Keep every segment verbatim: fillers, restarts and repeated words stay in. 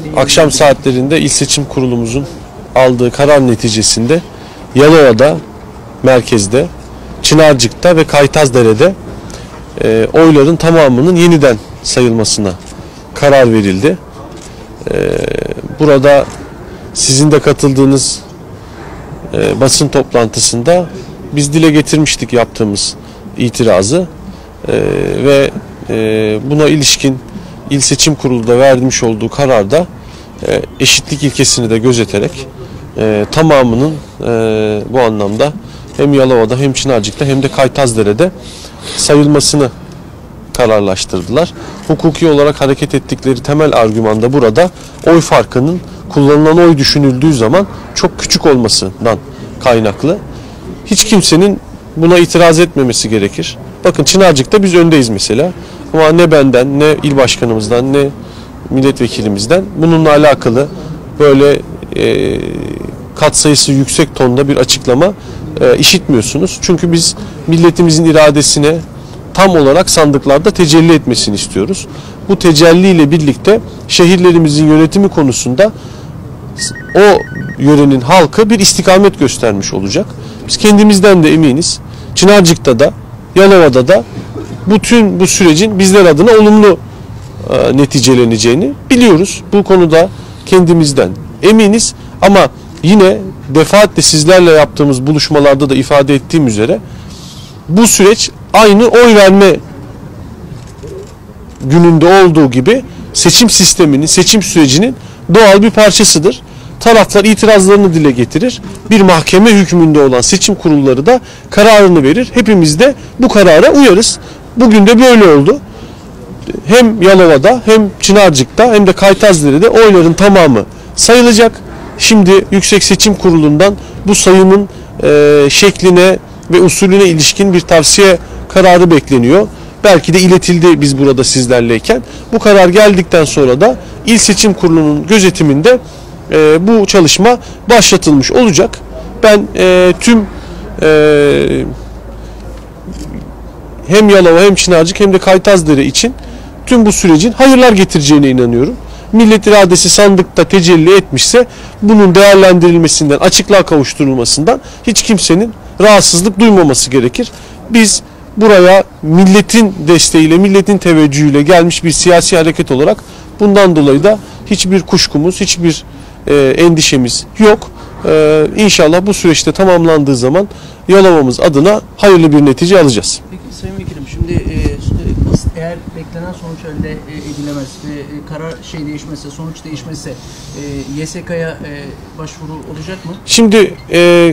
akşam saatlerinde İl Seçim Kurulumuzun aldığı karar neticesinde Yalova'da, merkezde, Çınarcık'ta ve Kaytazdere'de e, oyların tamamının yeniden sayılmasına karar verildi. E, burada sizin de katıldığınız e, basın toplantısında biz dile getirmiştik yaptığımız itirazı e, ve e, buna ilişkin İl Seçim Kurulu da vermiş olduğu kararda e, eşitlik ilkesini de gözeterek e, tamamının e, bu anlamda hem Yalova'da hem Çınarcık'ta hem de Kaytazdere'de sayılmasını kararlaştırdılar. Hukuki olarak hareket ettikleri temel argüman da burada oy farkının kullanılan oy düşünüldüğü zaman çok küçük olmasından kaynaklı. Hiç kimsenin buna itiraz etmemesi gerekir. Bakın Çınarcık'ta biz öndeyiz mesela. Ama ne benden, ne il başkanımızdan, ne milletvekilimizden bununla alakalı böyle e, katsayısı yüksek tonda bir açıklama e, işitmiyorsunuz. Çünkü biz milletimizin iradesine tam olarak sandıklarda tecelli etmesini istiyoruz. Bu tecelli ile birlikte şehirlerimizin yönetimi konusunda o yörenin halkı bir istikamet göstermiş olacak. Biz kendimizden de eminiz. Çınarcık'ta da, Yalova'da da bütün bu sürecin bizler adına olumlu e, neticeleneceğini biliyoruz. Bu konuda kendimizden eminiz ama yine defaatle sizlerle yaptığımız buluşmalarda da ifade ettiğim üzere bu süreç aynı oy verme gününde olduğu gibi seçim sisteminin, seçim sürecinin doğal bir parçasıdır. Taraflar itirazlarını dile getirir. Bir mahkeme hükmünde olan seçim kurulları da kararını verir. Hepimiz de bu karara uyarız. Bugün de böyle oldu. Hem Yalova'da hem Çınarcık'ta hem de Kaytazdere'de oyların tamamı sayılacak. Şimdi Yüksek Seçim Kurulu'ndan bu sayımın e, şekline ve usulüne ilişkin bir tavsiye kararı bekleniyor. Belki de iletildi biz burada sizlerleyken. Bu karar geldikten sonra da İl Seçim Kurulu'nun gözetiminde e, bu çalışma başlatılmış olacak. Ben e, tüm e, hem Yalova hem Çınarcık hem de Kaytazdere için tüm bu sürecin hayırlar getireceğine inanıyorum. Millet iradesi sandıkta tecelli etmişse bunun değerlendirilmesinden, açıklığa kavuşturulmasından hiç kimsenin rahatsızlık duymaması gerekir. Biz buraya milletin desteğiyle, milletin teveccühüyle gelmiş bir siyasi hareket olarak bundan dolayı da hiçbir kuşkumuz, hiçbir e, endişemiz yok. E, İnşallah bu süreçte tamamlandığı zaman Yalova'mız adına hayırlı bir netice alacağız. Peki Sayın Vekilim, şimdi e, eğer beklenen sonuç elde edilemez ve karar şey değişmezse, sonuç değişmezse e, Y S K'ya e, başvuru olacak mı? Şimdi e,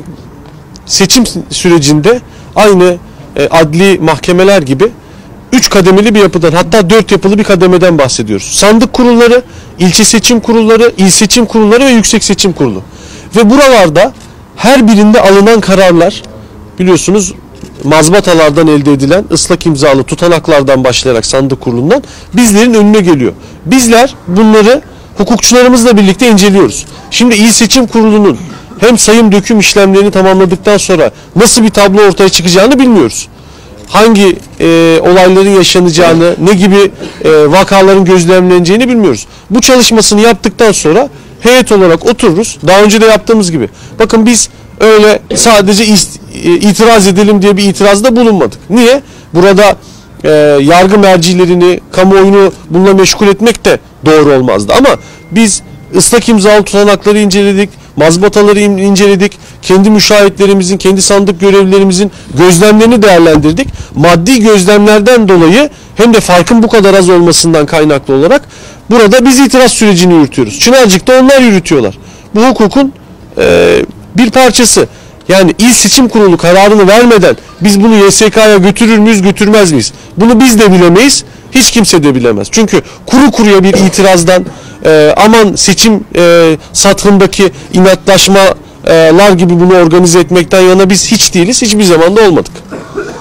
seçim sürecinde aynı e, adli mahkemeler gibi üç kademeli bir yapıdan, hatta dört yapılı bir kademeden bahsediyoruz. Sandık kurulları, ilçe seçim kurulları, il seçim kurulları ve yüksek seçim kurulu. Ve buralarda her birinde alınan kararlar biliyorsunuz mazbatalardan elde edilen ıslak imzalı tutanaklardan başlayarak sandık kurulundan bizlerin önüne geliyor. Bizler bunları hukukçularımızla birlikte inceliyoruz. Şimdi İl Seçim Kurulu'nun hem sayım döküm işlemlerini tamamladıktan sonra nasıl bir tablo ortaya çıkacağını bilmiyoruz. Hangi e, olayların yaşanacağını, ne gibi e, vakaların gözlemleneceğini bilmiyoruz. Bu çalışmasını yaptıktan sonra heyet olarak otururuz. Daha önce de yaptığımız gibi. Bakın biz öyle sadece itiraz edelim diye bir itirazda bulunmadık. Niye? Burada e, yargı mercilerini, kamuoyunu bununla meşgul etmek de doğru olmazdı. Ama biz ıslak imzalı tutanakları inceledik, mazbataları inceledik, kendi müşahitlerimizin, kendi sandık görevlilerimizin gözlemlerini değerlendirdik. Maddi gözlemlerden dolayı hem de farkın bu kadar az olmasından kaynaklı olarak burada biz itiraz sürecini yürütüyoruz. Çınarcık'ta onlar yürütüyorlar. Bu hukukun e, bir parçası. Yani İl Seçim Kurulu kararını vermeden biz bunu Y S K'ya götürür müyüz, götürmez miyiz? Bunu biz de bilemeyiz, hiç kimse de bilemez. Çünkü kuru kuruya bir itirazdan, e, aman seçim e, sathındaki inatlaşmalar gibi bunu organize etmekten yana biz hiç değiliz, hiçbir zaman da olmadık.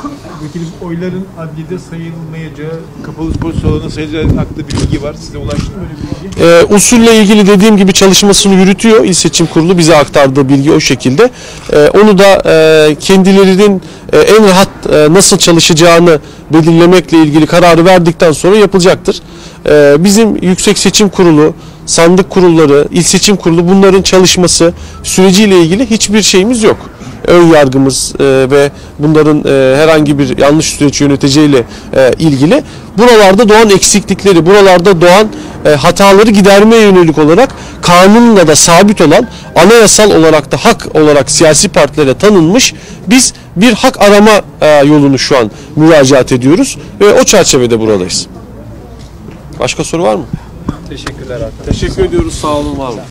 Vekilim, oyların adliyede sayılmayacağı, kapalı spor salonuna sayılacağı hakkında bir bilgi var. Size ulaştı mı öyle bir bilgi? Ee, usulle ilgili dediğim gibi çalışmasını yürütüyor. İl Seçim Kurulu bize aktardığı bilgi o şekilde. Ee, onu da e, kendilerinin e, en rahat e, nasıl çalışacağını belirlemekle ilgili kararı verdikten sonra yapılacaktır. Ee, bizim Yüksek Seçim Kurulu, sandık kurulları, İl Seçim Kurulu bunların çalışması süreciyle ilgili hiçbir şeyimiz yok. Ön yargımız e, ve bunların e, herhangi bir yanlış süreç yöneteceğiyle e, ilgili buralarda doğan eksiklikleri, buralarda doğan e, hataları gidermeye yönelik olarak kanunla da sabit olan, anayasal olarak da hak olarak siyasi partilere tanınmış biz bir hak arama e, yolunu şu an müracaat ediyoruz ve o çerçevede buradayız. Başka soru var mı? Teşekkürler. Teşekkür ediyoruz. Sağ olun, var olun.